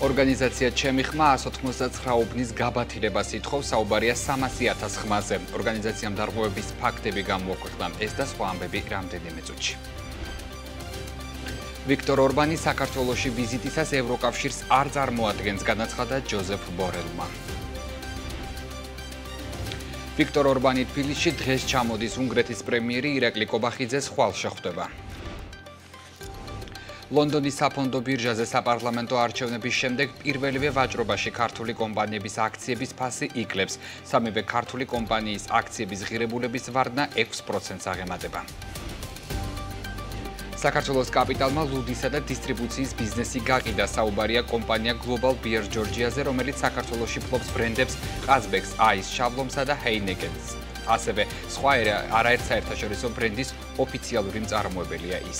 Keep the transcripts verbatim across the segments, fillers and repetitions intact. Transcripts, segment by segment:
ორგანიზაცია ჩემი ხმა ას ოთხმოცდათცხრა უბნის გაბათილებას ითხოვს, საუბარია სამასი ათას ხმაზე. ორგანიზაციამ დარღვევების ფაქტები გამოაქვეყნა, ეს და სხვა ამბები რამდენიმე წუთში. ვიქტორ ორბანი საქართველოში ვიზიტისას ევროკავშირს არ წარმოადგენს, განაცხადა ჯოზეფ ბორელმა. ვიქტორ ორბანი თბილისში დღეს ჩამოდის, უნგრეთის პრემიერი ირაკლი კობახიძეს ხვალ შეხვდება. ლონდონის საფონდო ბირჟაზე საპარლამენტო არჩევნების შემდეგ პირველივე ვაჭრობაში ქართული კომპანიების აქციების ფასი იკლებს. სამივე ქართული კომპანიის აქციების ღირებულების ვარდნა ექვს პროცენტს აღემატება. საქართველოს კაპიტალმა ლუდისა და დისტრიბუციის ბიზნესი გაყიდა, საუბარია კომპანია Global Beer Georgia-ზე, რომელიც საქართველოში ფლობს ბრენდებს ყაზბეგს, აის, შავლომსა და ჰეინეკენს. ასევე სხვა არაერთ საერთაშორისო ბრენდის ოფიციალური მწარმოებელია ის.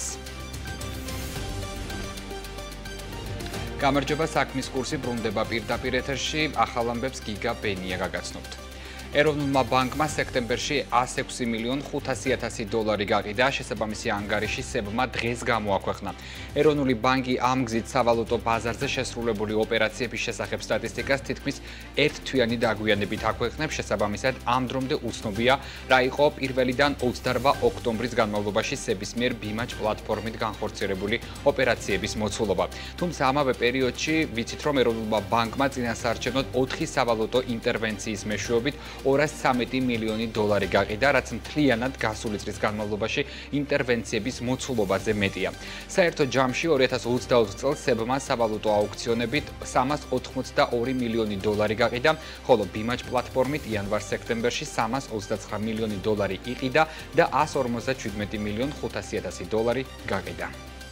გამარჯობა, საქმის კურსი ბრუნდება პირდაპირ ეთერში, ახალ ამბებს გიგა ბენია გაგაცნობთ. ეროვნულმა ბანკმა სექტემბერში ას ექვსი მილიონ ხუთასი ათასი დოლარი გაყიდა, შესაბამისი ანგარიში სებმა დღეს გამოაქვეყნა. ეროვნული ბანკი ამ გზით სავალუტო ბაზარზე შესრულებული ოპერაციების შესახებ სტატისტიკას თითქმის ერთთვიანი დაგვიანებით აქვეყნებს, შესაბამისად ამ დრომდე უცნობია, რა იყო პირველიდან ოცდარვა ოქტომბრის განმავლობაში სების მიერ ბიმაჯ პლატფორმით განხორციელებული ოპერაციების მოცულობა. თუმცა ამავე პერიოდში ვიცით, რომ ეროვნულმა ბანკმა წინასაარჩევნოდ ოთხი სავალუტო ინტერვენციის მეშვეობით ორას ცხრამეტი მილიონი დოლარი გაყიდა, რაც მთლიანად გასული წლის განმავლობაში ინტერვენციების მოცულობაზე მეტია. საერთო ჯამში ორი ათას ოცდაოთხ წელს სებმა სავალუტო აუქციონებით სამას ოთხმოცდაორი მილიონი დოლარი გაყიდა, ხოლო ბიმაჯ პლატფორმით იანვარ-სექტემბერში სამას ოცდაცხრა მილიონი დოლარი იყიდა და ას ორმოცდაჩვიდმეტი მილიონ ხუთასი ათასი დოლარი გაყიდა.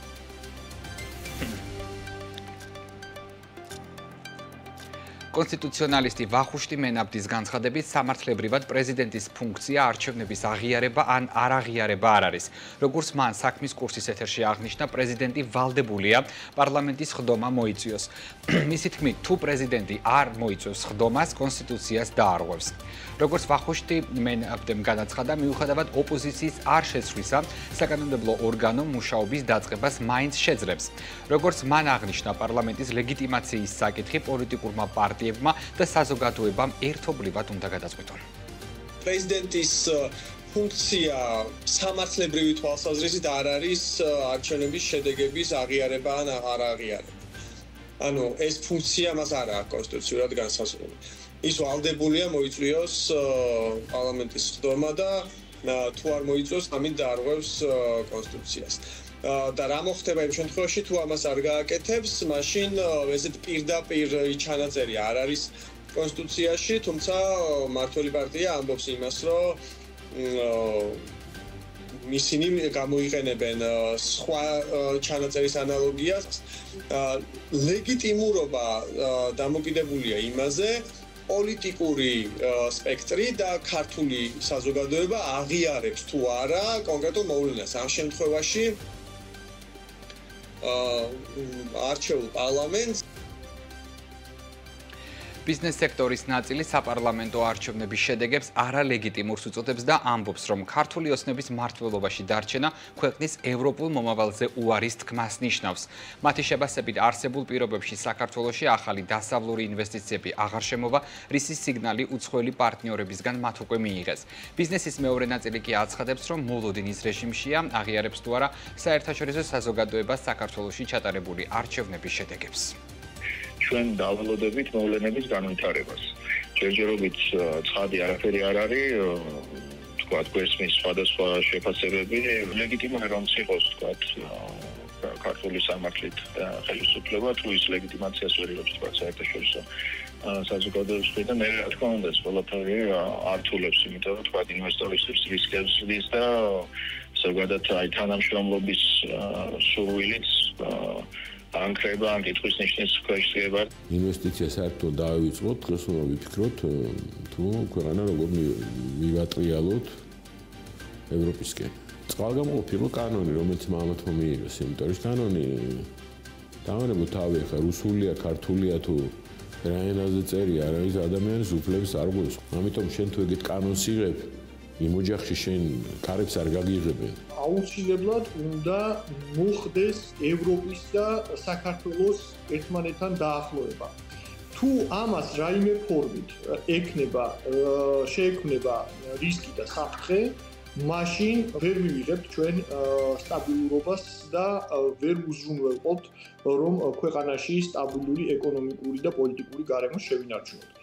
კონსტიტუციონალისტი ვახუშტი მენაბდის განცხადებით, სამართლებრივად პრეზიდენტის ფუნქცია არჩევნების აღიარება ან არაღიარება არ არის. როგორც მან საქმის კურსის ეთერში აღნიშნა, პრეზიდენტი ვალდებულია პარლამენტის ხდომა მოიწვიოს. მისი თქმით, თუ პრეზიდენტი არ მოიწვევს ხდომას, კონსტიტუციას დაარღვევს. როგორც ვახუშტი მენაბდემ განაცხადა, მიუხედავად ოპოზიციის არ შეცვლისა, საკანონმდებლო ორგანო მუშაობის დაწყებას მაინც შეძლებს. როგორც მან აღნიშნა, პარლამენტის ლეგიტიმაციის საკითხი პოლიტიკურმა პარტიებმა და საზოგადოებამ ერთობლივად უნდა გადაწყვიტონ. პრეზიდენტის ფუნქცია სამართლებრივი თვალსაზრისით არ არის არჩევნების შედეგების აღიარება ან არაღიარება. ანუ ეს ფუნქცია მას არ აქვს კონსტიტუციურად განსაზღვრული. ის ვალდებულია მოიწვიოს პარლამენტის ხდომა და თუ არ მოიწვიოს, ამით დაარღვევს კონსტიტუციას. და რა მოხდება იმ შემთხვევაში, თუ ამას არ გააკეთებს, მაშინ ესეთ პირდაპირ ჩანაწერი არ არის კონსტიტუციაში, თუმცა მმართველი პარტია ამბობს იმას, რომ ისინი გამოიყენებენ სხვა ჩანაწერის ანალოგიას. ლეგიტიმურობა დამოკიდებულია იმაზე, პოლიტიკური სპექტრი და ქართული საზოგადოება აღიარებს თუ არა კონკრეტულ მოვლენას. ამ შემთხვევაში არჩეულ პარლამენტს ბიზნეს სექტორის ნაწილი საპარლამენტო არჩევნების შედეგებს არალეგიტიმურს უწოდებს და ამბობს, რომ ქართული ოცნების მმართველობაში დარჩენა ქვეყნის ევროპულ მომავალზე უარის თქმას ნიშნავს. მათი შებასებით არსებულ პირობებში საქართველოში ახალი დასავლური ინვესტიციები აღარ შემოვა, რისი სიგნალი უცხოელი პარტნიორებისგან მათ უკვე მიიღეს. ბიზნესის მეორე ნაწილი კი აცხადებს, რომ მოლოდინის რეჟიმშია, აღიარებს თუ არა საერთაშორისო საზოგადოებას საქართველოში ჩატარებული არჩევნების შედეგებს. ჩვენ დავალოდებით მოვლენების განვითარებას. ჯერჯერობით ცხადი არაფერი არ არის, თქვათ, გვესმის სხვადასხვა შეფასებები, ლეგიტიმური რომ იყოს, თქვათ, ქართული სამართლით და ხელისუფლება, თუ ის ლეგიტიმაციას ვერ იღებს, თქვათ, საერთაშორისო საზოგადოების მხრიდან, მე რა თქმა უნდა, ეს ყველაფერი ართულებს, იმიტომ რომ, თქვათ, ინვესტორისთვის რისკებს ზრდის და ზოგადად აი თანამშრომლობის სურვილიც ანკრება, ან კითხვის ნიშნის ქვეშ ღება. ინვესტიცია საერთოდ დავივიწყოთ, დღეს უნდა ვიფიქროთ, თუ ქვეყანა როგორ მივატრიალოთ ევროპისკენ. წყალგამყოფილო კანონი, რომელიც მამათმა მიიღეს, იმიტომ რომ კანონი დავანებო თავი ახლა რუსულია, ქართულია თუ რა ენაზე წერია, არის ადამიანის უფლების არღვევს. ამიტომ შენ თუ ეგეთ კანონს იღებ, იმ ოჯახში შენ კარებს არ გაგიღებენ. აუცილებლად უნდა მოხდეს ევროპის და საქართველოს ერთმანეთთან დაახლოება. თუ ამას რაიმე ფორმით ექნება, შეექმნება რისკი და საფრთხე, მაშინ ვერ მივიღებთ ჩვენ სტაბილურობას და ვერ უზრუნველყოფთ, რომ ქვეყანაში სტაბილური ეკონომიკური და პოლიტიკური გარემო შევინარჩუნოთ.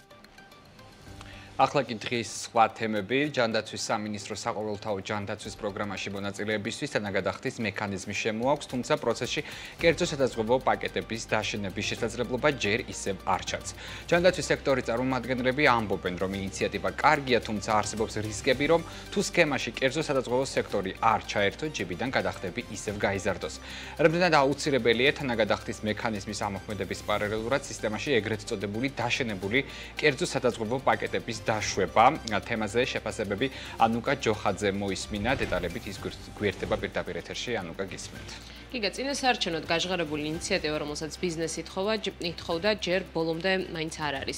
ახლა კი დღის სხვა თემები, ჯანდაცვის სამინისტროს საყოველთაო ჯანდაცვის პროგრამაში მონაწილეებისთვის თანაგადახდის მექანიზმი შემოაქვს, თუმცა პროცესში კერძო სადაზღვევო პაკეტების დაშენების შესაძლებლობა ჯერ ისევ არ ჩანს. ჯანდაცვის სექტორის წარმომადგენლები ამბობენ, რომ ინიციატივა კარგია, თუმცა არსებობს რისკები, რომ თუ სქემაში კერძო სადაზღვევო სექტორი არ ჩაერთო, ჯიბიდან გადახდები ისევ გაიზარდოს. რამდენად აუცილებელია თანაგადახდის მექანიზმის ამოქმედების პარალელურად სისტემაში ეგრეთ წოდებული დაშენებული კერძო სადაზღვევო პაკეტების დაშვება. თემაზე შეფასებები ანუკა ჯოხაძე მოისმინა, დეტალებით ის გვერდება პირდაპირ ეთერში. ანუკა, გისმენთ. გიგა, წინასაარჩევნოდ გაჟღერებული ინიციატივა, რომელსაც ბიზნესი ითხოვდა, ჯერ ბოლომდე მაინც არ არის,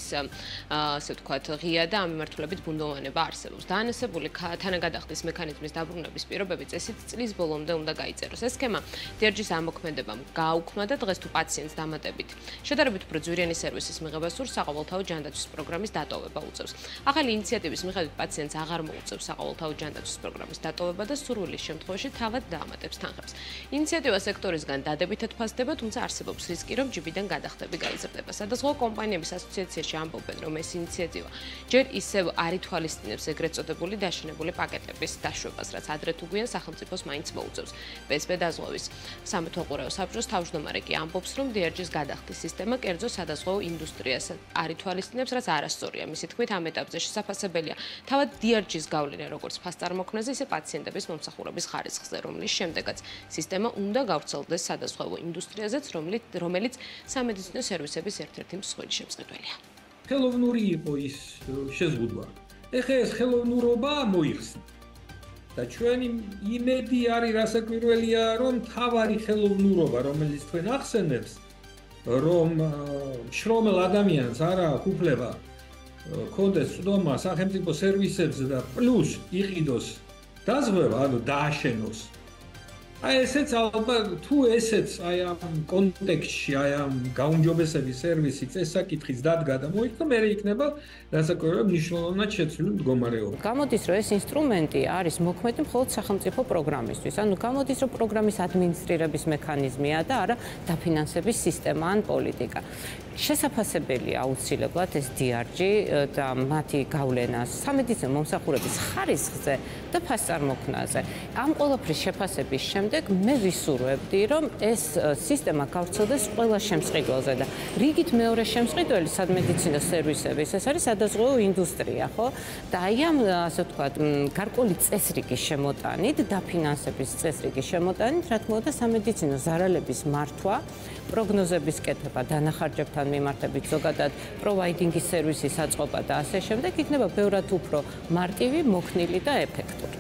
ასე ვთქვათ, ღია და ამ მიმართულებით ბუნდოვანება არსებობს. დაანესებული თანაგადახდის მექანიზმის დაბრუნების პირობები წესით წლის ბოლომდე უნდა გაიწეროს. ეს სქემა დერჯის ამოქმედებამ გააუქმა და დღეს თუ პაციენტს დამატებით შედარებით უფრო ძვირიანი სერვისის მიღებას სურს, საყოველთაო ჯანდაცვის პროგრამის დატოვება უწევს. ახალი ინიციატივის მიხედვით პაციენტს აღარ მოუწევს საყოველთაო ჯანდაცვის პროგრამის დატოვება და სურვილის შემთხვევაში თავად დაამატებს თანხებს. ინიციატივა სექტორისგან დადებითად ფასდება, თუმცა არსებობს რისკი, რომ ჯიბიდან გადახდები გაიზრდება. სადაზღვევო კომპანიების ასოციაციაში ამბობენ, რომ ეს ინიციატივა ჯერ ისევ არ ითვალისწინებს ეგრეთ წოდებული დაშენებული პაკეტების დაშვებას, რაც ადრე თუ გვიან სახელმწიფოს მაინც მოუწევს. პესპ დაზღვევის სამეთვალყურეო საბჭოს თავმჯდომარე კი ამბობს, რომ დერჯის გადახდის სისტემა კერძო სადაზღვევო ინდუსტრიას არ ითვალისწინებს, რაც არასწორია. მისი თქმით, ამ ეტაპზე შესაფასებელია თავად დერჯის გავლენა როგორც ფასწარმოქმნაზე, ისე პაციენტების მომსახურების ხარისხზე, რომლის შემდეგაც სისტემა უნდა გავრცელდეს სადაზღვევო ინდუსტრიაზეც, რომელიც სამედიცინო სერვისების ერთ-ერთი მსხვილი შემწყებელია. ხელოვნური იყო ის შეზღუდვა. ეხლა ეს ხელოვნურობა მოიხსნა. და ჩვენი იმედი არის რასაკვირველია, რომ თავარი ხელოვნურობა, რომელიც თქვენ ახსენებს, რომ შრომელ ადამიანს არ აქვს უფლება კონდეს წვდომა სახელმწიფო სერვისებზე და პლუს იყიდოს დაზღვევა, ანუ დააშენოს. აი ესეც ალბათ თუ ესეც აი ამ კონტექსტში აი ამ გაუმჯობესების სერვისი წესაკითხის დადგა და მოიქნა, მე იქნება რასაკვირველია მნიშვნელოვნად შეცვლილი მდგომარეობა. გამოდის, რომ ეს ინსტრუმენტი არის მოქმედი მხოლოდ სახელმწიფო პროგრამისთვის. ანუ გამოდის, რომ პროგრამის ადმინისტრირების მექანიზმია და არა დაფინანსების სისტემა ან პოლიტიკა. შესაფასებელია აუცილებლად ეს დი არ ჯი და მათი გავლენა სამედიცინო მომსახურების ხარისხზე და ფასწარმოქმნაზე. ამ ყველაფრის შეფასების შემდეგ მე ვისურვებდი, რომ ეს სისტემა გავრცელდეს ყველა შემწყიდველზე და რიგით მეორე შემწყიდველი სადმედიცინო სერვისების ეს არის სადაზღვევო ინდუსტრია, ხო? და აი ამ ასე ვთქვათ, გარკვეული წესრიგის შემოტანით, დაფინანსების წესრიგის შემოტანით, რა თქმა უნდა, სამედიცინო ზარალების მართვა, პროგნოზების კეთება, დანახარჯებთან მიმართებით, ზოგადად პროვაიდინგის სერვისის აწყობა და ასე შემდეგ იქნება ბევრად უფრო მარტივი, მოქნილი და ეფექტური.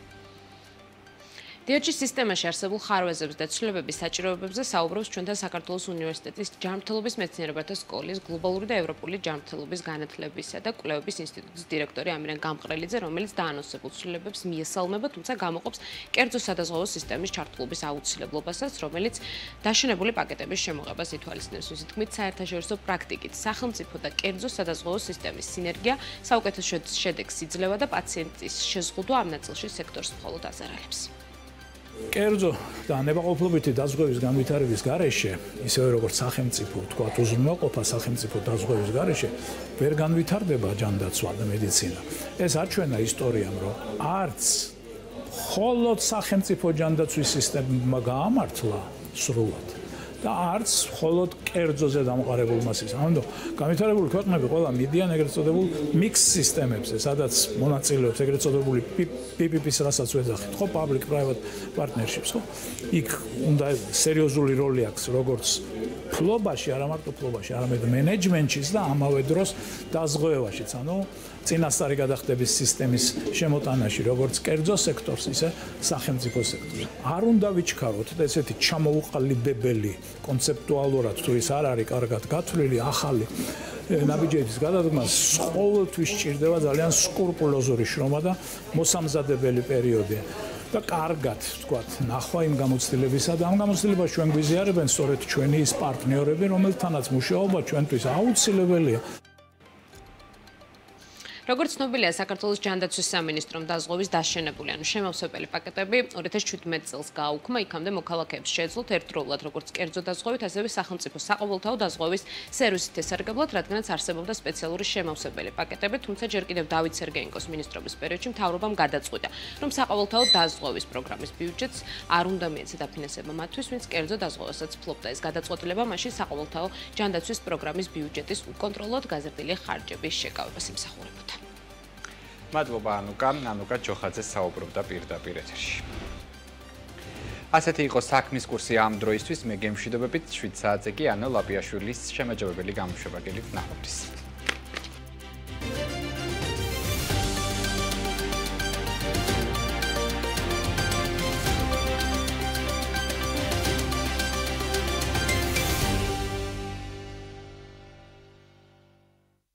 დერჯის სისტემაში არსებულ ხარვეზებს და ცვლილებების საჭიროებებზე საუბრობს ჩვენთან საქართველოს უნივერსიტეტის ჯანმრთელობის მეცნიერებათა სკოლის გლობალური და ევროპული ჯანმრთელობის განათლებისა და კვლევების ინსტიტუტის დირექტორი ამირან გამყრელიძე, რომელიც დაანონსებულ ცვლილებებს მიესალმება, თუმცა გამოყოფს კერძო სადაზღვევო სისტემის ჩართულობის აუცილებლობასაც, რომელიც დაშენებული პაკეტების შემოღებას ითვალისწინებს. მისი თქმით, საერთაშორისო პრაქტიკით სახელმწიფო და კერძო სადაზღვევო სისტემის სინერგია საუკეთესო შედეგს იძლევა და პაციენტის შეზღუდვა ამ ნაწილში სექტორს მხოლოდ აზარალებს. კერძო და ნებაყოფლობითი დაზღვევის განვითარების გარეშე, ისევე როგორც სახელმწიფო, თქვა, უზრუნველყოფა სახელმწიფო დაზღვევის გარეშე, ვერ განვითარდება ჯანდაცვა და მედიცინა. ეს აჩვენა ისტორიამ, რომ არც მხოლოდ სახელმწიფო ჯანდაცვის სისტემა გაამართლა სრულად და არც მხოლოდ კერძოზე დამყარებულმა სისტემამ. ანუ განვითარებული ქვეყნები ყველა მიდიან ეგრეთ წოდებულ მიქს სისტემებზე, სადაც მონაწილეობს ეგრეთ წოდებული პი პი პის, რასაც ვეძახით, ხო, public private partnerships, ხო? იქ უნდა სერიოზული როლი აქვს როგორც ფლობაში, არა მარტო ფლობაში, არამედ მენეჯმენტშიც და ამავე დროს დაზღვევაშიც, ანუ წინასწარი გადახდების სისტემის შემოტანაში, როგორც კერძო სექტორს, ისე სახელმწიფო სექტორს. არ უნდა ვიჩქაროთ და ესეთი ჩამოუყალიბებელი კონცეპტუალურად თუ ის არ არის კარგად გათვლილი ახალი ნაბიჯების გადადგმას ყოველთვის სჭირდება ძალიან სკრუპულოზური შრომა და მოსამზადებელი პერიოდი. და კარგად, ვთქვათ, ნახვა იმ გამოცდილებისა და ამ გამოცდილებას ჩვენ გვიზიარებენ სწორედ ჩვენი ის პარტნიორები, რომელთანაც მუშაობა ჩვენთვის აუცილებელია. როგორც ცნობილია, საქართველოს ჯანდაცვის სამინისტრომ დაზღვევის დაშენებული, ანუ შემავსებელი პაკეტები ორი ათას შვიდმეტ წელს გააუქმა, იქამდე მოქალაქეებს შეეძლოთ ერთდროულად როგორც კერძო დაზღვევით, ასევე სახელმწიფო საყოველთაო დაზღვევის სერვისით ესარგებლოთ, რადგანაც არსებობდა სპეციალური შემავსებელი პაკეტები, თუმცა ჯერ კიდევ დავით სერგეენკოს ministrობის პერიოდში მთავრობამ გადაწყვიტა, რომ საყოველთაო დაზღვევის პროგრამის ბიუჯეტს არ უნდა მიეცა დაფინანსება მათთვის, ვინც კერძო დაზღვევასაც ფლობდა. ეს გადაწყვეტილება მაშინ საყოველთაო ჯანდაცვის პროგრამის ბიუჯეტის უკონტროლოდ გაზრდილი ხარჯების შეკავებას იმსახურებოდა. მადლობა ანუკა, ანუკა ჯოხაძე საუბრობდა პირდაპირ ეთერში. ასეთი იყო საქმის კურსი ამ დროისთვის, მე გემშვიდობებით შვიდ საათზე კი ანო ლაპიაშვილის შემაჯობებელი გამოშვება გელით ნახვამდის.